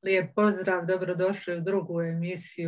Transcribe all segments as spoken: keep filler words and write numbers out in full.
Lijep pozdrav, dobrodošli u drugu emisiju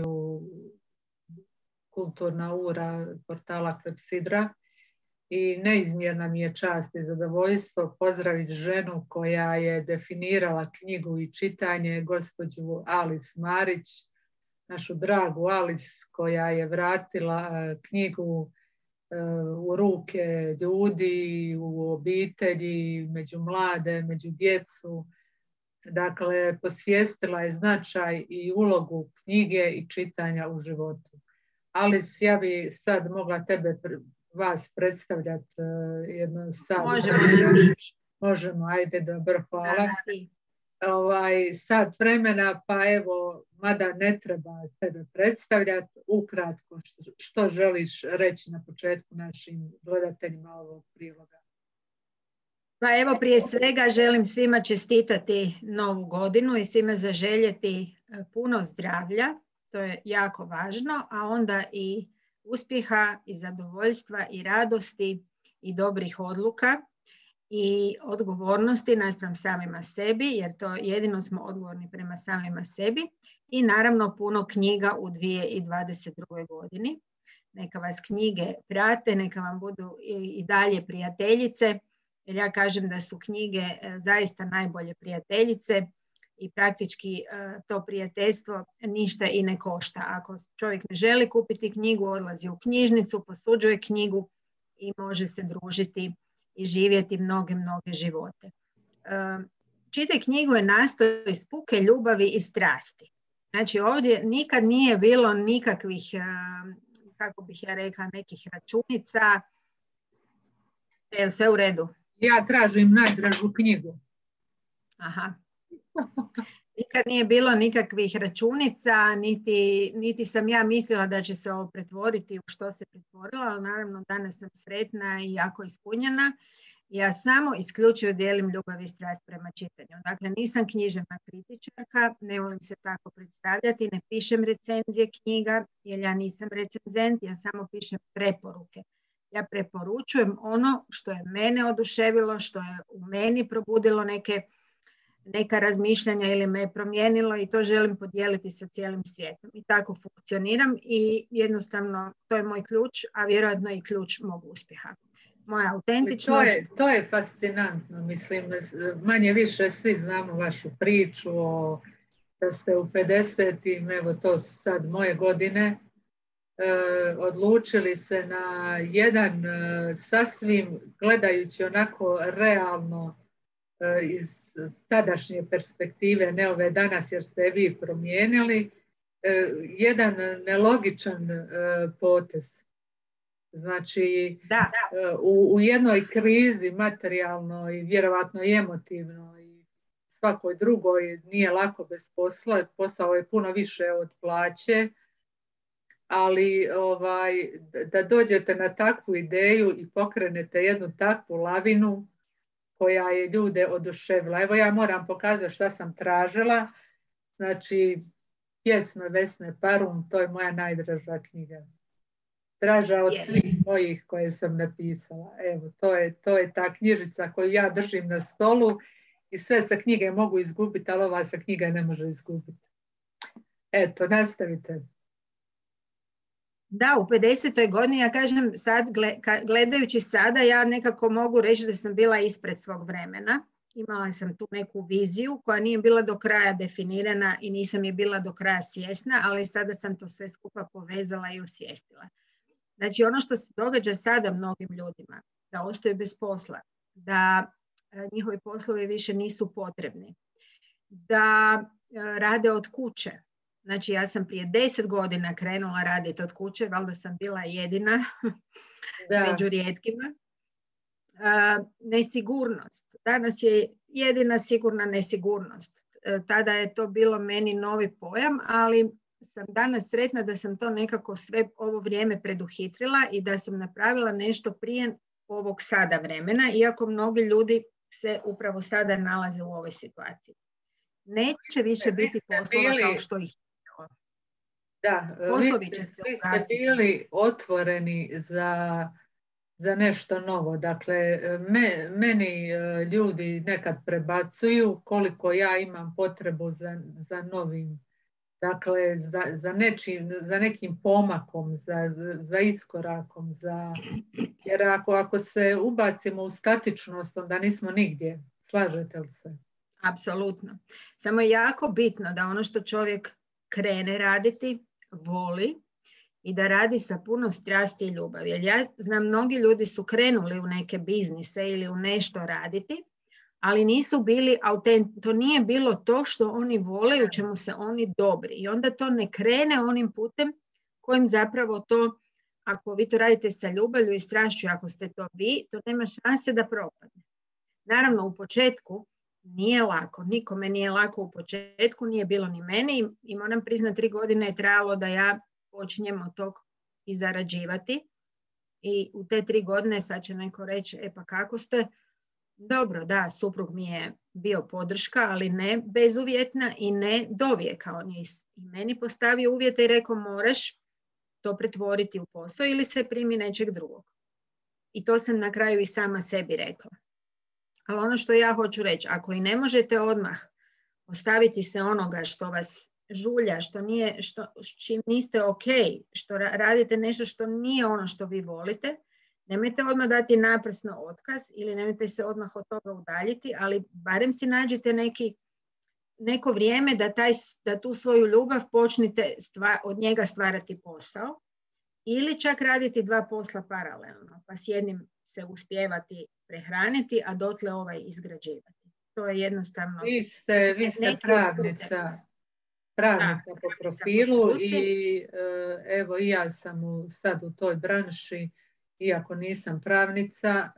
Kulturna ura portala Klepsidra. I neizmjerna mi je čast i zadovoljstvo pozdraviti ženu koja je definirala knjigu i čitanje, gospođu Alice Marić, našu dragu Alice koja je vratila knjigu u ruke ljudi, u obitelji, među mlade, među djecu. Dakle, posvijestila je značaj i ulogu knjige i čitanja u životu. Alice, ja bi sad mogla tebe, vas predstavljati jedno sad. Možemo. Možemo, ajde, dobro, hvala. Ovaj, sad vremena, pa evo, mada ne treba tebe predstavljati, ukratko što želiš reći na početku našim gledateljima ovog priloga. Pa evo, prije svega želim svima čestitati novu godinu i svima zaželjeti puno zdravlja, to je jako važno, a onda i uspjeha i zadovoljstva i radosti i dobrih odluka i odgovornosti naspram samima sebi, jer to jedino smo odgovorni prema samima sebi, i naravno puno knjiga u dvije tisuće dvadeset druge. godini. Neka vas knjige prate, neka vam budu i dalje prijateljice, jer ja kažem da su knjige zaista najbolje prijateljice i praktički to prijateljstvo ništa i ne košta. Ako čovjek ne želi kupiti knjigu, odlazi u knjižnicu, posuđuje knjigu i može se družiti i živjeti mnoge, mnoge živote. Čitaj knjigu je nastao iz puke ljubavi i strasti. Znači ovdje nikad nije bilo nikakvih, kako bih ja rekla, nekih računica. Je li sve u redu? Ja tražim najdražu knjigu. Aha. Nikad nije bilo nikakvih računica, niti, niti sam ja mislila da će se ovo pretvoriti u što se pretvorilo, ali naravno danas sam sretna i jako ispunjena. Ja samo isključivo dijelim ljubav i strast prema čitanju. Dakle, nisam književna kritičarka, ne volim se tako predstavljati, ne pišem recenzije knjiga, jer ja nisam recenzent, ja samo pišem preporuke. Ja preporučujem ono što je mene oduševilo, što je u meni probudilo neke, neka razmišljanja ili me je promijenilo, i to želim podijeliti sa cijelim svijetom. I tako funkcioniram i jednostavno to je moj ključ, a vjerojatno i ključ mog uspjeha. Moja autentičnost. To je, to je fascinantno, mislim, manje više svi znamo vašu priču o, da ste u pedesetim, evo to su sad moje godine, e, odlučili se na jedan e, sasvim, gledajući onako realno e, iz tadašnje perspektive, ne ove danas jer ste vi promijenili, e, jedan nelogičan e, potez. Znači, da. U, u jednoj krizi materijalno i vjerovatno i emotivno i svakoj drugoj nije lako bez posla, posao je puno više od plaće, ali ovaj, da dođete na takvu ideju i pokrenete jednu takvu lavinu koja je ljude oduševila. Evo ja moram pokazati šta sam tražila. Znači, pjesme Vesne Parum, to je moja najdraža knjiga. Draža od svih mojih koje sam napisala. Evo, to je, to je ta knjižica koju ja držim na stolu i sve sa knjige mogu izgubiti, ali ova sa knjiga ne može izgubiti. Eto, nastavite. Da, u pedesetoj godini, ja kažem sad, gledajući sada, ja nekako mogu reći da sam bila ispred svog vremena. Imala sam tu neku viziju koja nije bila do kraja definirana i nisam je bila do kraja svjesna, ali sada sam to sve skupa povezala i osvijestila. Znači ono što se događa sada mnogim ljudima, da ostaju bez posla, da njihovi poslovi više nisu potrebni, da rade od kuće. Znači ja sam prije deset godina krenula raditi od kuće, valjda sam bila jedina da. među rijetkima. Nesigurnost. Danas je jedina sigurna nesigurnost. Tada je to bilo meni novi pojam, ali sam danas sretna da sam to nekako sve ovo vrijeme preduhitrila i da sam napravila nešto prije ovog sada vremena, iako mnogi ljudi se upravo sada nalaze u ovoj situaciji. Neće više biti poslova bili, kao što ih je. Da, Poslovi vi ste, će se vi ste bili otvoreni za za nešto novo. Dakle, me, meni ljudi nekad prebacuju koliko ja imam potrebu za, za novim, dakle, za, za, nečim, za nekim pomakom, za, za iskorakom, za... jer ako, ako se ubacimo u statičnost, onda nismo nigdje. Slažete li se? Apsolutno. Samo je jako bitno da ono što čovjek krene raditi, voli i da radi sa puno strasti i ljubavi. Jer ja znam, mnogi ljudi su krenuli u neke biznise ili u nešto raditi, ali nisu bili autentični. To nije bilo to što oni vole i u čemu se oni dobri. I onda to ne krene onim putem kojim zapravo to, ako vi to radite sa ljubavlju i strašću, ako ste to vi, to nema šanse da propadne. Naravno, u početku nije lako. Nikome nije lako u početku, nije bilo ni meni. I moram priznati, tri godine je trajalo da ja počinjem od tog i zarađivati. I u te tri godine sad će neko reći, e pa kako ste? Dobro, da, suprug mi je bio podrška, ali ne bezuvjetna i ne dovijeka. On je i meni postavio uvjete i rekao, moraš to pretvoriti u posao ili se primi nečeg drugog. I to sam na kraju i sama sebi rekla. Ali ono što ja hoću reći, ako i ne možete odmah ostaviti se onoga što vas žulja, što nije, što, s čim niste ok, što radite nešto što nije ono što vi volite, nemojte odmah dati naprasno otkaz ili nemojte se odmah od toga udaljiti, ali barem si nađite neki, neko vrijeme da, taj, da tu svoju ljubav počnite stva, od njega stvarati posao ili čak raditi dva posla paralelno, pa s jednim se uspijevati prehraniti, a dotle ovaj izgrađivati. To je jednostavno... Vi ste, vi ste pravnica, pravnica da, po profilu po i evo i ja sam u, sad u toj branši, iako nisam pravnica,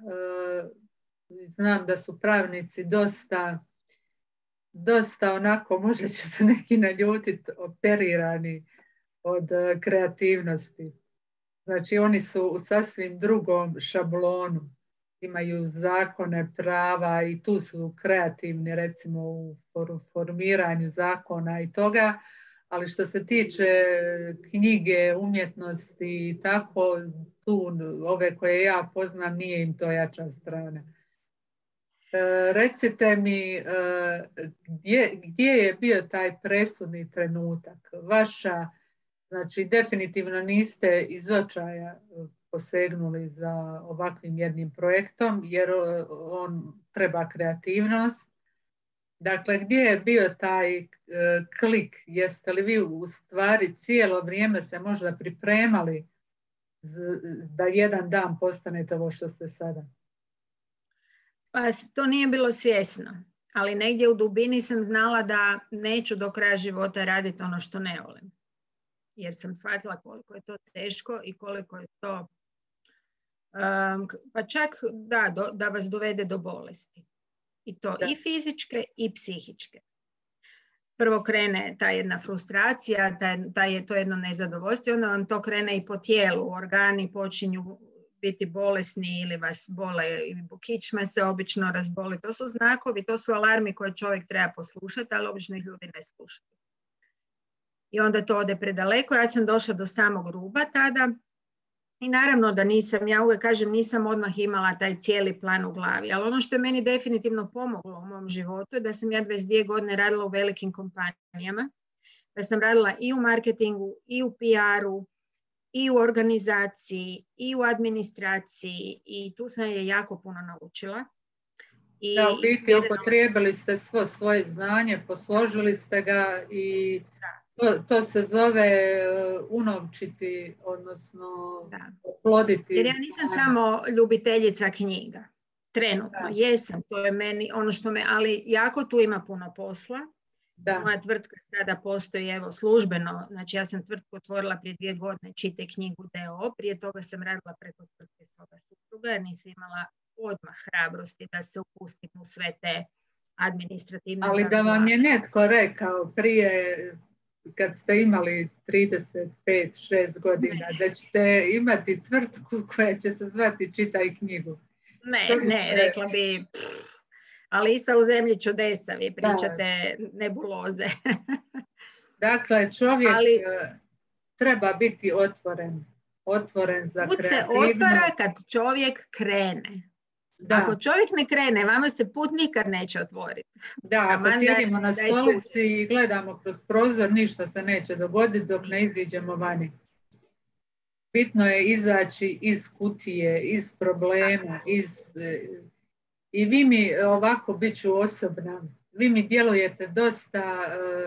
znam da su pravnici dosta, dosta onako, možda će se neki naljutiti, operirani od kreativnosti. Znači oni su u sasvim drugom šablonu. Imaju zakone, prava i tu su kreativni recimo u formiranju zakona i toga, ali što se tiče knjige, umjetnosti i tako, tu ove koje ja poznam nije im to jača strana. E, recite mi e, gdje, gdje je bio taj presudni trenutak? Vaša, znači definitivno niste iz očaja posegnuli za ovakvim jednim projektom, jer on treba kreativnost. Dakle, gdje je bio taj uh, klik? Jeste li vi u stvari cijelo vrijeme se možda pripremali z, da jedan dan postanete ovo što ste sada? Pa to nije bilo svjesno, ali negdje u dubini sam znala da neću do kraja života raditi ono što ne volim. Jer sam shvatila koliko je to teško i koliko je to, um, pa čak da, do, da vas dovede do bolesti. I to da. I fizičke i psihičke. Prvo krene ta jedna frustracija, taj, taj, to jedno nezadovoljstvo, onda vam to krene i po tijelu, organi počinju biti bolesni ili vas bole, kičma se obično razboli. To su znakovi, to su alarmi koje čovjek treba poslušati, ali obično ih ljudi ne slušaju. I onda to ode predaleko. Ja sam došla do samog ruba tada i naravno da nisam, ja uvijek kažem, nisam odmah imala taj cijeli plan u glavi, ali ono što je meni definitivno pomoglo u mom životu je da sam ja dvadeset dvije godine radila u velikim kompanijama, da sam radila i u marketingu, i u P R-u, i u organizaciji, i u administraciji i tu sam je jako puno naučila. I da, u biti upotrijebili ste svo svoje znanje, posložili ste ga i to, to se zove unovčiti, odnosno da. Oploditi. Jer ja nisam znanje. Samo ljubiteljica knjiga. Trenutno da. Jesam, to je meni ono što me, ali jako tu ima puno posla. Da. Moja tvrtka sada postoji evo službeno, znači ja sam tvrtku otvorila prije dvije godine, Čitaj knjigu D O O, prije toga sam radila preko tvrtke svoga supruga, jer nisam imala odmah hrabrosti da se upustim u sve te administrativne ali zavzlake. Da vam je netko rekao prije, kad ste imali trideset pet šest godina, ne. Da ćete imati tvrtku koja će se zvati Čitaj knjigu. Ne, ne, ste... rekla bi... Alisa u zemlji čudesa, vi pričate da. Nebuloze. Dakle, čovjek Ali... treba biti otvoren. otvoren za Put se kreativnost. otvara kad čovjek krene. Da. Ako čovjek ne krene, vama se put nikad neće otvoriti. Da, ako Taman sjedimo na da je stolici i gledamo kroz prozor, ništa se neće dogoditi dok ne iziđemo vani. Bitno je izaći iz kutije, iz problema, iz... I vi mi, ovako bit ću osobna, vi mi djelujete dosta,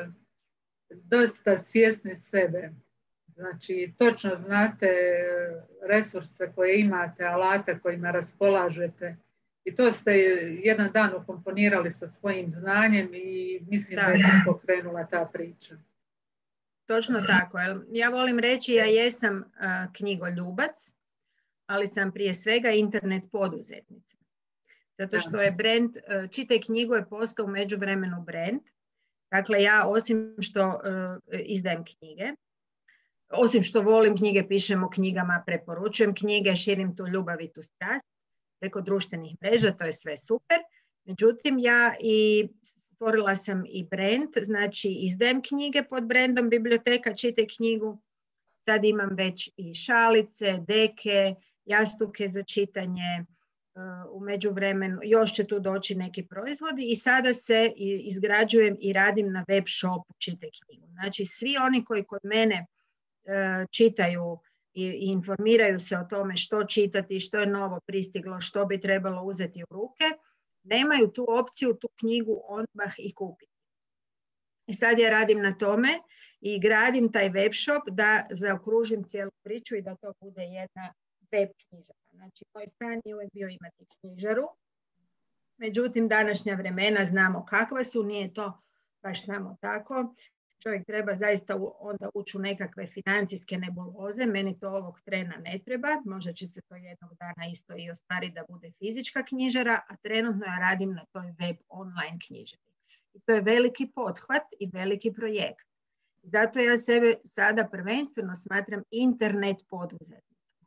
dosta svjesni sebe. Znači, točno znate resurse koje imate, alate kojima raspolažete. I to ste jedan dan ukomponirali sa svojim znanjem i mislim da, da je tako krenula ta priča. Točno tako. Ja volim reći, ja jesam uh, knjigoljubac, ali sam prije svega internet poduzetnica. Zato što je brand, uh, Čitaj knjigu je postao u međuvremenu brand. Dakle, ja osim što uh, izdajem knjige, osim što volim knjige, pišem o knjigama, preporučujem knjige, širim tu ljubav i tu strast preko društvenih mreža, to je sve super. Međutim, ja i stvorila sam i brand, znači izdajem knjige pod brandom Biblioteka Čitaj knjigu. Sad imam već i šalice, deke, jastuke za čitanje, u međuvremenu još će tu doći neki proizvodi i sada se izgrađujem i radim na web shopu Čitaj knjigu. Znači, svi oni koji kod mene čitaju i informiraju se o tome što čitati, što je novo pristiglo, što bi trebalo uzeti u ruke, nemaju tu opciju, tu knjigu odmah i kupiti. I sad ja radim na tome i gradim taj web shop da zaokružim cijelu priču i da to bude jedna web knjižara. Znači, moj san je uvijek bio imati knjižaru, međutim, današnja vremena znamo kakva su, nije to baš samo tako. Čovjek treba zaista onda ući u nekakve financijske nebuloze. Meni to ovog trena ne treba. Možda će se to jednog dana isto i ostvariti da bude fizička knjižara, a trenutno ja radim na toj web online knjižari. I to je veliki pothvat i veliki projekt. Zato ja sebe sada prvenstveno smatram internet poduzetnicom.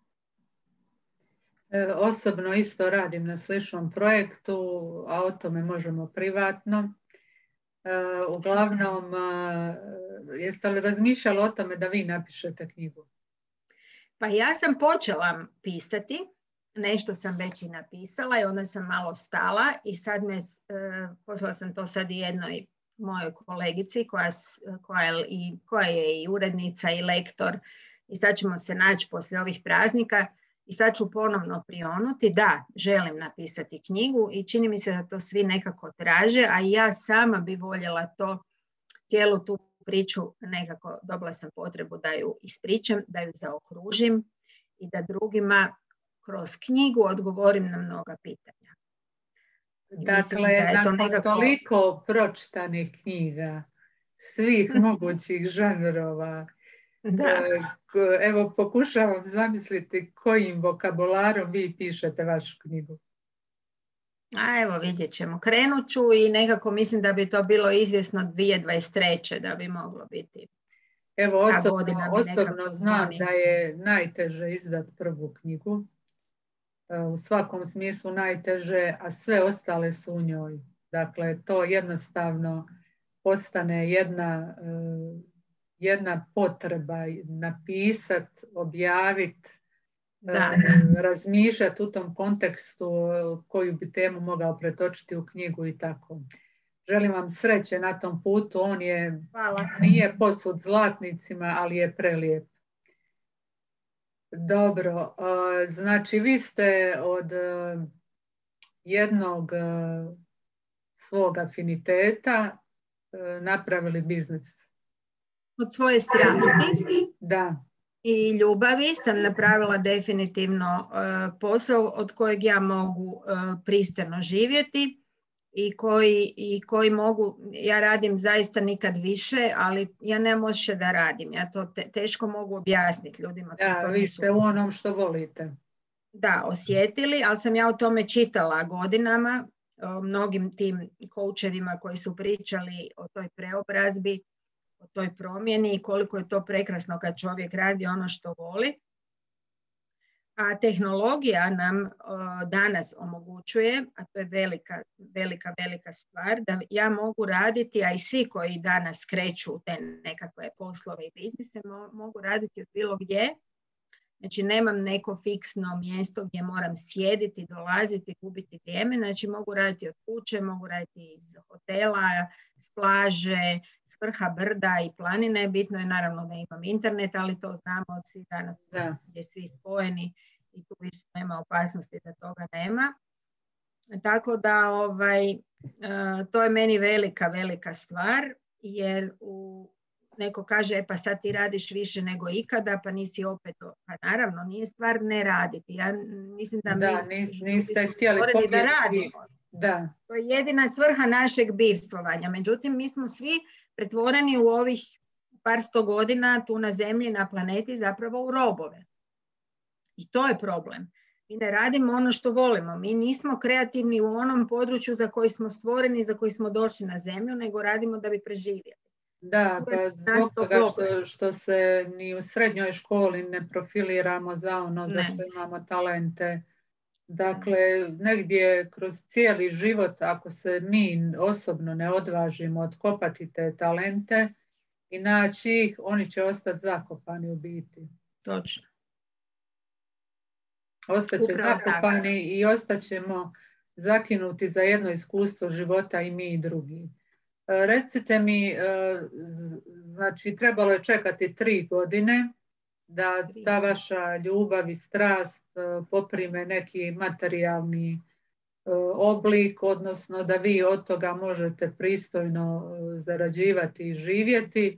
Osobno isto radim na sličnom projektu, a o tome možemo privatno. Uh, uglavnom, uh, jeste li razmišljali o tome da vi napišete knjigu? Pa ja sam počela pisati, nešto sam već i napisala i onda sam malo stala i sad me, uh, poslala sam to sad i jednoj mojoj kolegici koja, koja, je i, koja je i urednica i lektor i sad ćemo se naći poslije ovih praznika i sad ću ponovno prionuti. Da, želim napisati knjigu i čini mi se da to svi nekako traže, a ja sama bi voljela to, cijelu tu priču nekako, dobila sam potrebu da ju ispričam, da ju zaokružim i da drugima kroz knjigu odgovorim na mnoga pitanja. Dakle, nakon nekako... toliko pročitanih knjiga, svih mogućih žanrova, da. Evo, pokušavam zamisliti kojim vokabularom vi pišete vašu knjigu. A evo, vidjet ćemo. Krenut ću i nekako mislim da bi to bilo izvjesno dvije tisuće dvadeset treće da bi moglo biti. Evo, osobno, osobno znam da je najteže izdati prvu knjigu. U svakom smislu najteže, a sve ostale su u njoj. Dakle, to jednostavno postane jedna... jedna potreba napisati, objaviti, razmišljati u tom kontekstu koju bi temu mogao pretočiti u knjigu i tako. Želim vam sreće na tom putu, on je, Hvala. Nije posud zlatnicima, ali je prelijep. Dobro, znači vi ste od jednog svog afiniteta napravili biznis. Od svoje strasti da. I ljubavi sam napravila definitivno uh, posao od kojeg ja mogu uh, pristojno živjeti i koji, i koji mogu, ja radim zaista nikad više, ali ja nemam osjećaj da radim. Ja to te, teško mogu objasniti ljudima. Da, to vi ste u onom što volite. Da, osjetili, ali sam ja o tome čitala godinama, o mnogim tim koučevima koji su pričali o toj preobrazbi, o toj promjeni i koliko je to prekrasno kad čovjek radi ono što voli. A tehnologija nam o, danas omogućuje, a to je velika, velika, velika stvar, da ja mogu raditi, a i svi koji danas kreću u te nekakve poslove i biznise, mo, mogu raditi od bilo gdje. Znači nemam neko fiksno mjesto gdje moram sjediti, dolaziti, gubiti vrijeme. Znači mogu raditi od kuće, mogu raditi iz hotela, s plaže, s vrha brda i planine. Bitno je naravno da imam internet, ali to znamo od svih danas da. gdje svi spojeni i tu više nema opasnosti da toga nema. Tako da ovaj, to je meni velika, velika stvar, jer u neko kaže, e, pa sad ti radiš više nego ikada, pa nisi opet, pa naravno, nije stvar ne raditi. Ja mislim da, da mi nis, niste htjeli da radimo. Da. To je jedina svrha našeg bivstvovanja. Međutim, mi smo svi pretvoreni u ovih par sto godina tu na zemlji, na planeti, zapravo u robove. I to je problem. Mi ne radimo ono što volimo. Mi nismo kreativni u onom području za koji smo stvoreni, za koji smo došli na zemlju, nego radimo da bi preživjeli. Da, pa zbog toga što, što se ni u srednjoj školi ne profiliramo za ono za što imamo talente. Dakle, negdje kroz cijeli život, ako se mi osobno ne odvažimo otkopati te talente i naći ih, oni će ostati zakopani u biti. Točno. Ostaće zakopani i ostaćemo zakinuti za jedno iskustvo života i mi i drugi. Recite mi, znači trebalo je čekati tri godine da ta vaša ljubav i strast poprime neki materijalni oblik, odnosno da vi od toga možete pristojno zarađivati i živjeti.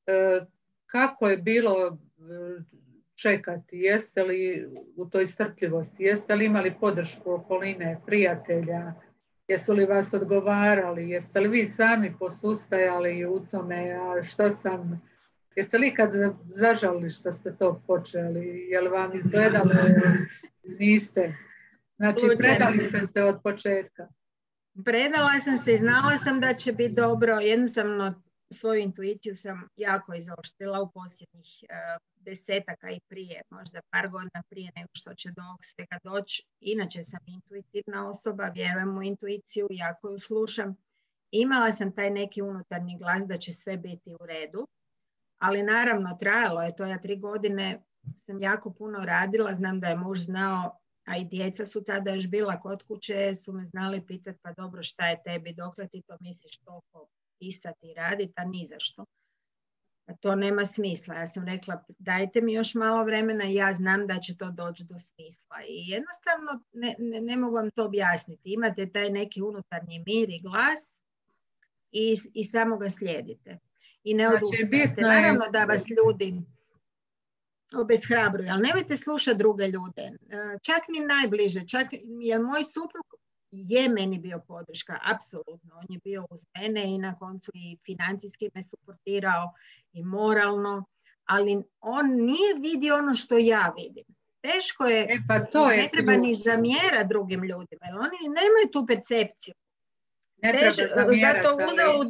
Kako je bilo čekati? Jeste li u toj strpljivosti? Jeste li imali podršku okoline, prijatelja? Jesu li vas odgovarali? Jeste li vi sami posustajali u tome? A što sam... Jeste li kad zažalili što ste to počeli? Je li vam izgledalo? Niste. Znači, predali ste se od početka. Predala sam se i znala sam da će biti dobro. Jednostavno, svoju intuiciju sam jako izoštrila u posljednjih uh, desetaka i prije, možda par godina prije nego što će do ovog svega doći. Inače sam intuitivna osoba, vjerujem u intuiciju, jako ju slušam. Imala sam taj neki unutarnji glas da će sve biti u redu, ali naravno trajalo je to. Ja tri godine sam jako puno radila, znam da je muž znao, a i djeca su tada još bila kod kuće, su me znali pitati, pa dobro, šta je tebi, dokle ti to misliš toliko pisati i raditi, a ni zašto. A to nema smisla. Ja sam rekla, dajte mi još malo vremena i ja znam da će to doći do smisla. I jednostavno ne, ne, ne mogu vam to objasniti. Imate taj neki unutarnji mir i glas i, i samo ga slijedite. I ne znači, odustajete. Naravno da vas ljudi obeshrabruju, ali nemojte slušati druge ljude. Čak ni najbliže. Čak, jer moj suprug je meni bio podrška, apsolutno. On je bio uz mene i na koncu i financijski me suportirao i moralno, ali on nije vidio ono što ja vidim. Teško je, e pa to je ne treba ključ. Ni zamjerati drugim ljudima, jer oni nemaju tu percepciju. Ne Tež, treba zamjerati. Zato uzalud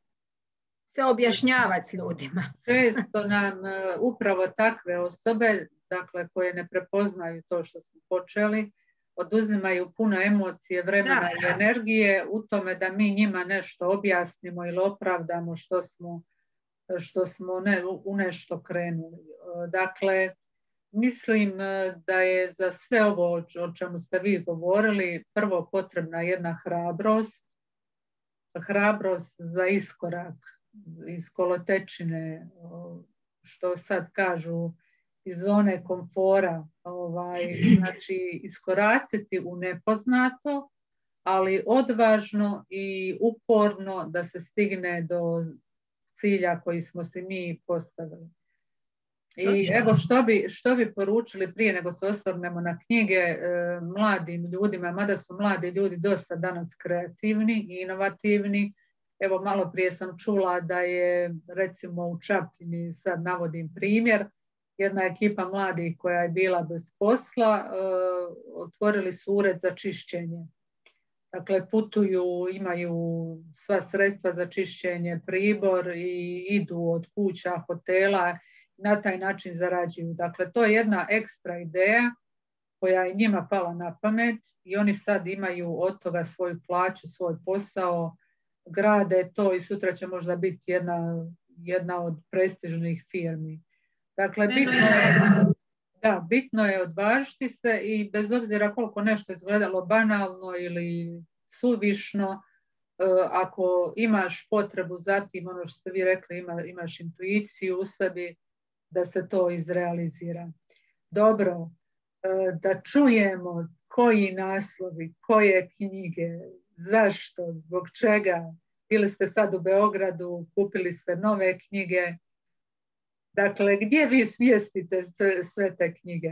se objašnjavati s ljudima. Često nam uh, upravo takve osobe, dakle, koje ne prepoznaju to što smo počeli, oduzimaju puno emocije, vremena da, i energije u tome da mi njima nešto objasnimo ili opravdamo što smo, što smo ne, u nešto krenuli. Dakle, mislim da je za sve ovo o čemu ste vi govorili prvo potrebna jedna hrabrost, hrabrost za iskorak iz kolotečine, što sad kažu, iz zone komfora, ovaj, znači iskoraciti u nepoznato, ali odvažno i uporno da se stigne do cilja koji smo si mi postavili. I evo što bi, što bi poručili prije nego se osvrnemo na knjige e, mladim ljudima, mada su mladi ljudi dosta danas kreativni i inovativni. Evo malo prije sam čula da je recimo u Čapljini, sad navodim primjer, jedna ekipa mladih koja je bila bez posla, uh, otvorili su ured za čišćenje. Dakle, putuju, imaju sva sredstva za čišćenje, pribor i idu od kuća, hotela, na taj način zarađuju. Dakle, to je jedna ekstra ideja koja je njima pala na pamet i oni sad imaju od toga svoju plaću, svoj posao, grade to i sutra će možda biti jedna, jedna od prestižnih firmi. Dakle, bitno je Da, bitno je odvažiti se i bez obzira koliko nešto izgledalo banalno ili suvišno, ako imaš potrebu za tim, ono što ste vi rekli, ima, imaš intuiciju u sebi da se to izrealizira. Dobro, da čujemo koji naslovi, koje knjige, zašto, zbog čega. Bili ste sad u Beogradu, kupili ste nove knjige. Dakle, gdje vi smjestite sve, sve te knjige?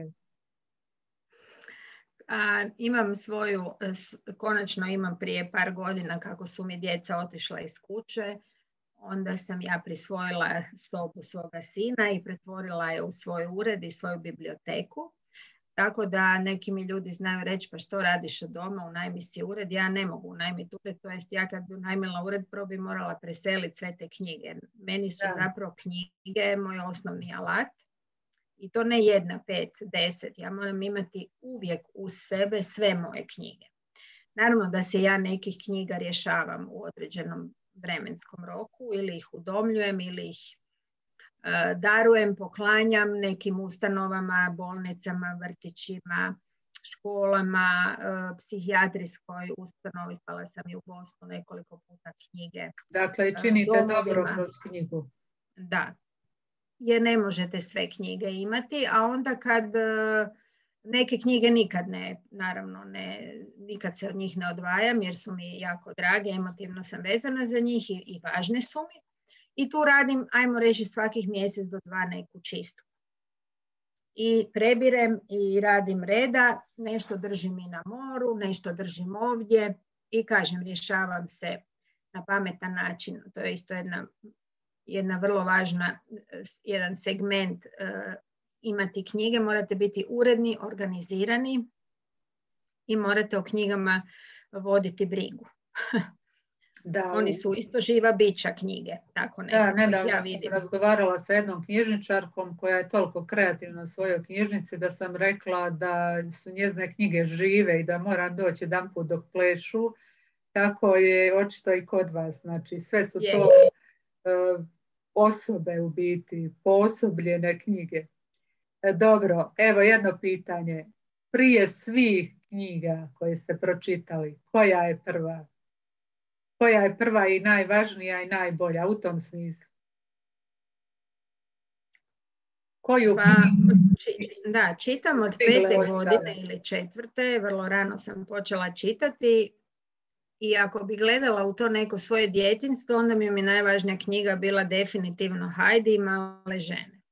A, imam svoju, konačno imam prije par godina kako su mi djeca otišla iz kuće, onda sam ja prisvojila sobu svoga sina i pretvorila je u svoj ured i svoju biblioteku. Tako da neki mi ljudi znaju reći, pa što radiš od doma, unajmi si ured. Ja ne mogu unajmiti ured, to jest ja kad bi unajmila ured, prvo bi morala preseliti sve te knjige. Meni su da. zapravo knjige moj osnovni alat. I to ne jedna, pet, deset. Ja moram imati uvijek uz sebe sve moje knjige. Naravno da se ja nekih knjiga rješavam u određenom vremenskom roku ili ih udomljujem ili ih uh, darujem, poklanjam nekim ustanovama, bolnicama, vrtićima, školama, uh, psihijatrijskoj ustanovi. Spala sam i u Bosnu nekoliko puta knjige. Dakle, i činite uh, dobro kroz knjigu. Da. Jer ne možete sve knjige imati, a onda kad neke knjige nikad ne, naravno ne, nikad se od njih ne odvajam jer su mi jako drage, emotivno sam vezana za njih i, i važne su mi. I tu radim, ajmo reći, svakih mjesec do dva neku čistu. I prebirem i radim reda, nešto držim i na moru, nešto držim ovdje i kažem, rješavam se na pametan način. To je isto jedna jedna vrlo važna, jedan segment uh, imati knjige, morate biti uredni, organizirani i morate o knjigama voditi brigu. Da, oni su isto živa bića knjige. Tako da, nedavno ja sam razgovarala sa jednom knjižničarkom koja je toliko kreativna u svojoj knjižnici da sam rekla da su njezine knjige žive i da moram doći jedan put dok plešu. Tako je očito i kod vas. Znači, sve su to uh, osobe u biti, poosobljene knjige. Dobro, evo jedno pitanje. Prije svih knjiga koje ste pročitali, koja je prva? Koja je prva i najvažnija i najbolja u tom smislu? Koju pa, či, da, čitam od pete godine ili četvrte, vrlo rano sam počela čitati. I ako bi gledala u to neko svoje djetinjstvo, onda mi je najvažnija knjiga bila definitivno Heidi i Male žene.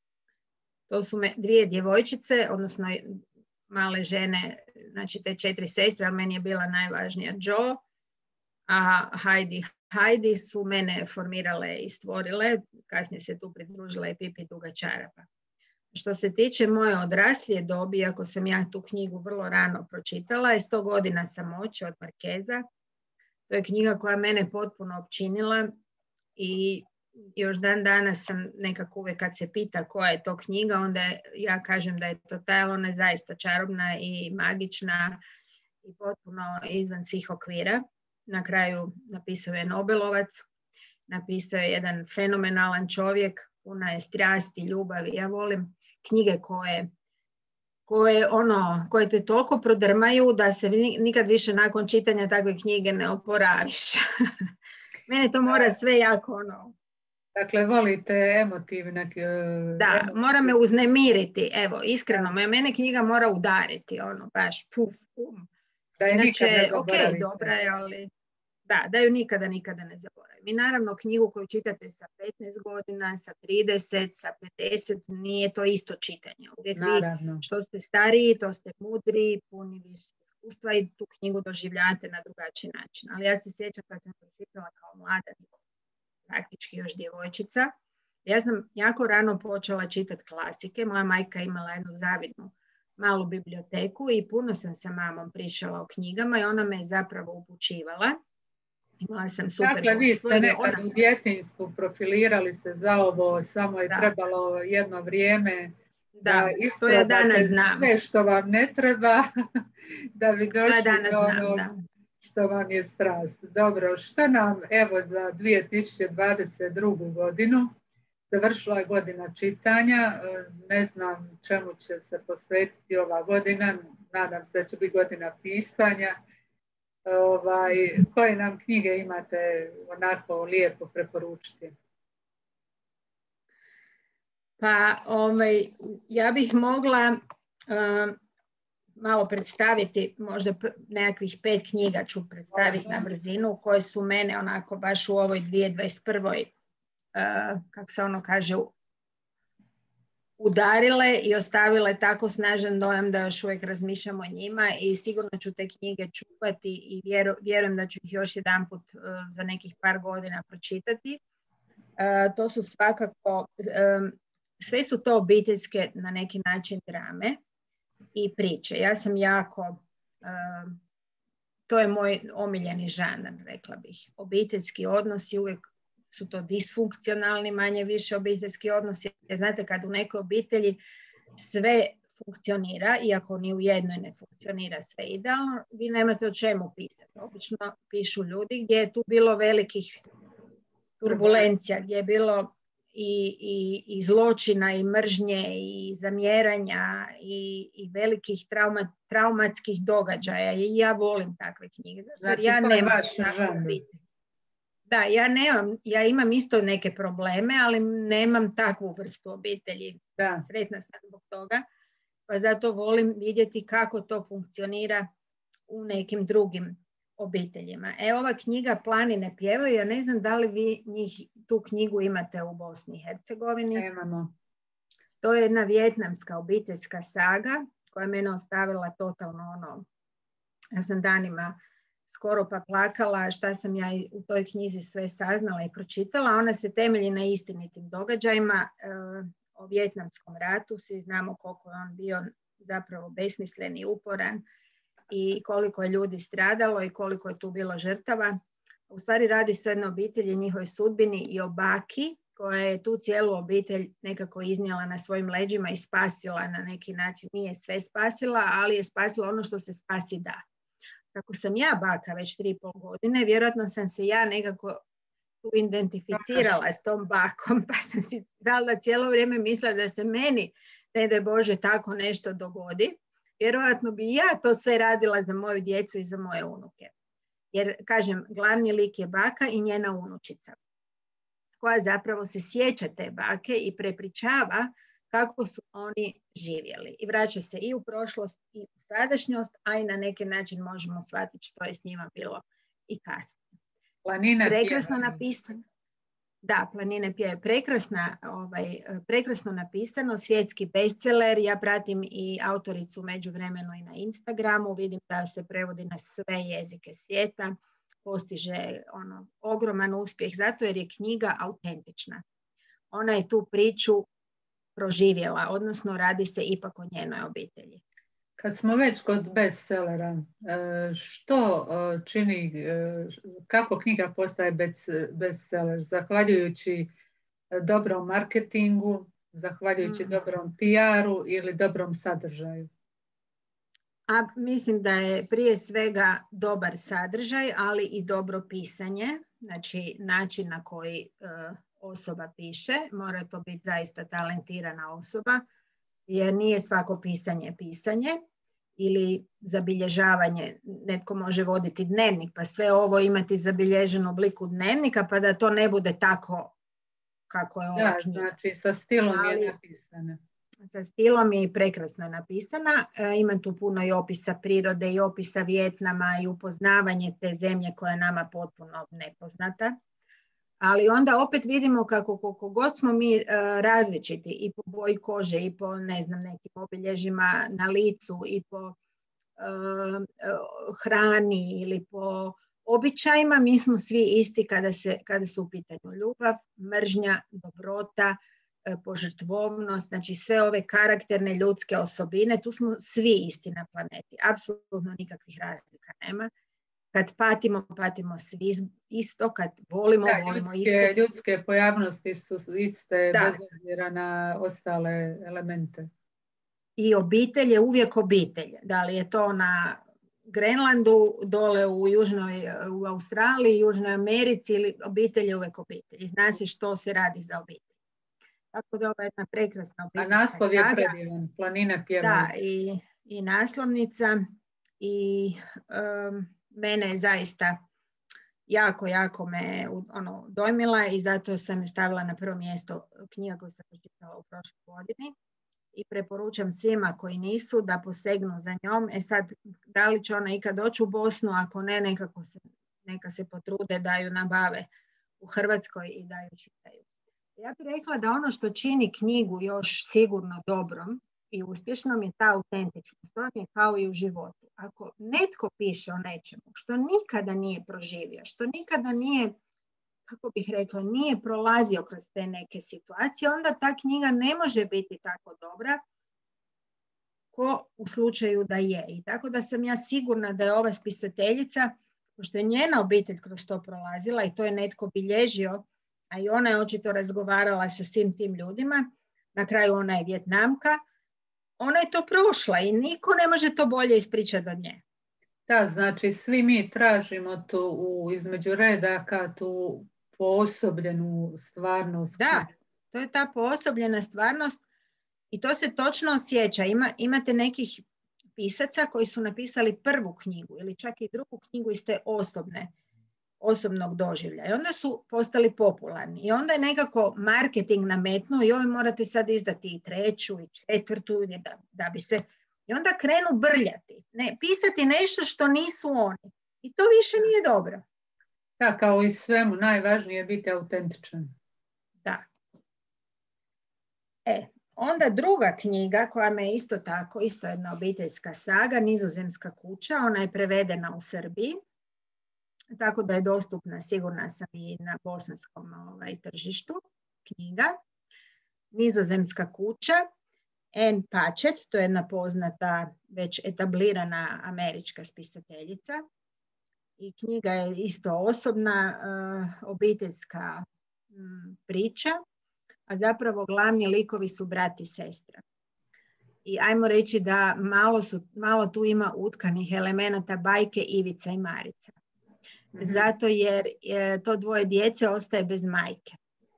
To su me dvije djevojčice, odnosno male žene, znači te četiri sestre, ali meni je bila najvažnija Jo, a Heidi Heidi su mene formirale i stvorile, kasnije se tu pridružila i Pipi duga čarapa. Što se tiče moje odraslije dobi, ako sam ja tu knjigu vrlo rano pročitala, je sto godina samoće od Markeza. To je knjiga koja mene potpuno opčinila i još dan danas sam nekako uvijek kad se pita koja je to knjiga, onda ja kažem da je to taj, ona je zaista čarobna i magična i potpuno izvan svih okvira. Na kraju napisao je Nobelovac, napisao je jedan fenomenalan čovjek, puna je strasti, ljubavi. Ja volim knjige koje koje, ono, koje te toliko prodrmaju da se nikad više nakon čitanja takve knjige ne oporaviš. Mene to mora sve jako ono... Dakle, volite emotivne... Da, emotivne. Mora me uznemiriti, evo, iskreno, da. Mene knjiga mora udariti, ono, baš puf, pum. Da je Inače, nikad ne zaboravite. Ok, dobra je, ali... Da, da ju nikada, nikada ne zaboravim. I naravno knjigu koju čitate sa petnaest godina, sa trideset, sa pedeset, nije to isto čitanje. Uvijek naravno. Vi što ste stariji, to ste mudri, puni više iskustva i tu knjigu doživljavate na drugačiji način. Ali ja se sjećam kad sam pročitala kao mlada, praktički još djevojčica. Ja sam jako rano počela čitati klasike. Moja majka imala jednu zavidnu malu biblioteku i puno sam sa mamom pričala o knjigama i ona me je zapravo upućivala. Imala sam super. Dakle, vi ste nekad ona... u djetinjstvu profilirali se za ovo, samo je da. trebalo jedno vrijeme da, da isprobate sve što vam ne treba, da bi došli do ono što vam je strast. Dobro, što nam evo za dvije tisuće dvadeset drugu godinu završila je godina čitanja, ne znam čemu će se posvetiti ova godina, nadam se da će biti godina pisanja. Ovaj, koje nam knjige imate onako lijepo preporučiti? Pa ovaj, ja bih mogla um, malo predstaviti, možda nekakvih pet knjiga ću predstaviti na brzinu, koje su mene onako baš u ovoj dvije tisuće dvadeset prvoj Uh, kako se ono kaže, udarile i ostavile tako snažan dojam da još uvijek razmišljam o njima i sigurno ću te knjige čuvati i vjeru, vjerujem da ću ih još jedanput uh, za nekih par godina pročitati. Uh, to su svakako, um, sve su to obiteljske na neki način drame i priče. Ja sam jako, uh, to je moj omiljeni žanr, rekla bih. Obiteljski odnosi, uvijek su to disfunkcionalni, manje više obiteljski odnosi. Jer znate, kad u nekoj obitelji sve funkcionira, iako ni u jednoj ne funkcionira sve idealno, vi nemate o čemu pisati. Obično pišu ljudi gdje je tu bilo velikih turbulencija, gdje je bilo i, i, i zločina, i mržnje, i zamjeranja, i, i velikih trauma, traumatskih događaja. I ja volim takve knjige. Zato znači, ja to je nemam vaš žanr. Da, ja nemam, ja imam isto neke probleme, ali nemam takvu vrstu obitelji. Da. Sretna sam zbog toga, pa zato volim vidjeti kako to funkcionira u nekim drugim obiteljima. E, ova knjiga Planine pjevaju, ja ne znam da li vi njih, tu knjigu imate u Bosni i Hercegovini. Nemamo. To je jedna vijetnamska obiteljska saga koja je mene ostavila totalno ono, ja sam danima skoro pa plakala šta sam ja u toj knjizi sve saznala i pročitala. Ona se temelji na istinitim događajima e, o Vijetnamskom ratu. Svi znamo koliko je on bio zapravo besmislen i uporan i koliko je ljudi stradalo i koliko je tu bilo žrtava. U stvari radi se o jednoj obitelji, njihovoj sudbini i o baki koja je tu cijelu obitelj nekako iznijela na svojim leđima i spasila na neki način. Nije sve spasila, ali je spasila ono što se spasi da. Kako sam ja baka već tri i pol godine, vjerojatno sam se ja nekako tu identificirala s tom bakom, pa sam si da cijelo vrijeme mislila da se meni, ne daj Bože, tako nešto dogodi. Vjerojatno bi ja to sve radila za moju djecu i za moje unuke. Jer, kažem, glavni lik je baka i njena unučica, koja zapravo se sjeća te bake i prepričava kako su oni živjeli. I vraća se i u prošlost i u sadašnjost, a i na neki način možemo shvatiti što je s njima bilo i kasnije. Planine prekrasno napisano. Da, Planine pjeve. Prekrasna, ovaj, prekrasno napisano, svjetski bestseller. Ja pratim i autoricu u međuvremenu i na Instagramu. Vidim da se prevodi na sve jezike svijeta. Postiže ono, ogroman uspjeh, zato jer je knjiga autentična. Ona je tu priču proživjela, odnosno radi se ipak o njenoj obitelji. Kad smo već kod bestsellera, što čini, kako knjiga postaje bestseller? Zahvaljujući dobrom marketingu, zahvaljujući mm. dobrom P R-u ili dobrom sadržaju? A mislim da je prije svega dobar sadržaj, ali i dobro pisanje, znači način na koji uh, osoba piše, mora to biti zaista talentirana osoba, jer nije svako pisanje pisanje ili zabilježavanje. Netko može voditi dnevnik, pa sve ovo imati zabilježeno u obliku dnevnika, pa da to ne bude tako kako je ova da, knjiga. Znači, sa stilom Ali, je napisana. Sa stilom je i prekrasno napisana. E, ima tu puno i opisa prirode i opisa Vijetnama i upoznavanje te zemlje koja je nama potpuno nepoznata. Ali onda opet vidimo kako koliko god smo mi uh, različiti i po boji kože i po ne znam nekim obilježjima na licu i po uh, uh, hrani ili po običajima, mi smo svi isti kada, se, kada su u pitanju ljubav, mržnja, dobrota, uh, požrtvovnost, znači sve ove karakterne ljudske osobine, tu smo svi isti na planeti, apsolutno nikakvih razlika nema. Kad patimo, patimo svi isto, kad volimo, da, volimo ljudske, isto. Ljudske pojavnosti su iste, da. bez obzira na ostale elemente. I obitelj je uvijek obitelj. Da li je to na Grenlandu, dole u Južnoj, u Australiji, Južnoj Americi, ili obitelj je uvijek obitelj. I zna se što se radi za obitelj. Tako da ovo je jedna prekrasna A obiteljska naslov je saga. predivan, Planine pjevaju. Da, i, i naslovnica i um, mene je zaista jako, jako me ono, dojmila i zato sam je stavila na prvo mjesto knjiga koju sam pročitala u prošloj godini i preporučam svima koji nisu da posegnu za njom. E sad, da li će ona ikad doći u Bosnu, ako ne, nekako se, neka se potrude da ju nabave u Hrvatskoj i da ju čitaju. Ja bih rekla da ono što čini knjigu još sigurno dobrom i uspješnom je ta autentičnost. To je kao i u životu. Ako netko piše o nečemu što nikada nije proživio, što nikada nije, kako bih rekla, nije prolazio kroz te neke situacije, onda ta knjiga ne može biti tako dobra ko u slučaju da je. I tako da sam ja sigurna da je ova spisateljica, pošto je njena obitelj kroz to prolazila i to je netko bilježio, a i ona je očito razgovarala sa svim tim ljudima, na kraju ona je Vijetnamka, ona je to prošla i niko ne može to bolje ispričati od nje. Da, znači svi mi tražimo tu u, između redaka tu poosobljenu stvarnost. Da, to je ta poosobljena stvarnost i to se točno osjeća. Ima, imate nekih pisaca koji su napisali prvu knjigu ili čak i drugu knjigu iz te osobne, osobnog doživlja i onda su postali popularni i onda je nekako marketing nametnuo i ove morate sad izdati i treću i četvrtu da, da bi se, i onda krenu brljati, ne, pisati nešto što nisu oni i to više nije dobro. Da, kao i svemu najvažnije je biti autentičan. Da. E, onda druga knjiga koja me isto tako, isto jedna obiteljska saga, Nizozemska kuća, ona je prevedena u Srbiji. Tako da je dostupna, sigurna sam, i na bosanskom ovaj, tržištu knjiga. Nizozemska kuća, Anne Patchett, to je jedna poznata, već etablirana američka spisateljica. I knjiga je isto osobna, uh, obiteljska um, priča, a zapravo glavni likovi su brat i sestra. I ajmo reći da malo, su, malo tu ima utkanih elemenata bajke Ivica i Marica. Zato jer je to dvoje djece ostaje bez majke.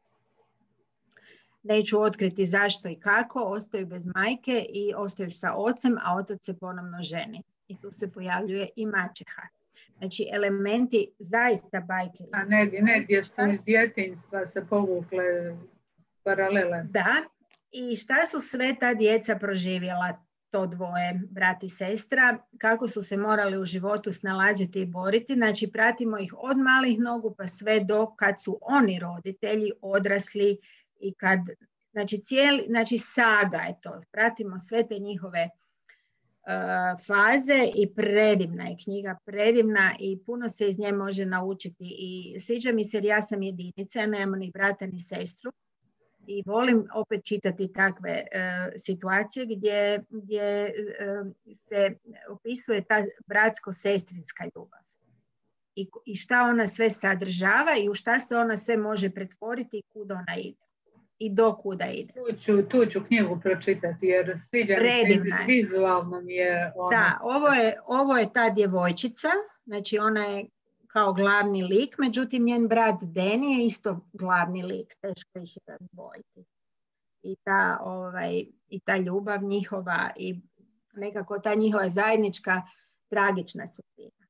Neću otkriti zašto i kako, ostaju bez majke i ostaju sa ocem, a otac se ponovno ženi. I tu se pojavljuje i maćeha. Znači elementi zaista bajke. A negdje, negdje su iz djetinjstva se povukle paralele. Da, i šta su sve ta djeca proživjela, to dvoje, brat i sestra, kako su se morali u životu snalaziti i boriti. Znači, pratimo ih od malih nogu pa sve do kad su oni roditelji, odrasli i kad, znači, cijeli, znači saga je to. Pratimo sve te njihove uh, faze i predivna je knjiga, predivna i puno se iz nje može naučiti. I sviđa mi se jer ja sam jedinica, ja nemam ni brata ni sestru. I volim opet čitati takve uh, situacije gdje, gdje uh, se opisuje ta bratsko-sestrinska ljubav. I, I šta ona sve sadržava i u šta se ona sve može pretvoriti i kuda ona ide. I do kuda ide. Tu ću, tu ću knjigu pročitati jer sviđa mi se, vizualno mi je ona. Da, ovo je, ovo je ta djevojčica, znači ona je kao glavni lik, međutim njen brat Danny je isto glavni lik, teško ih je razdvojiti. I ta, ovaj, i ta ljubav njihova i nekako ta njihova zajednička tragična sudbina.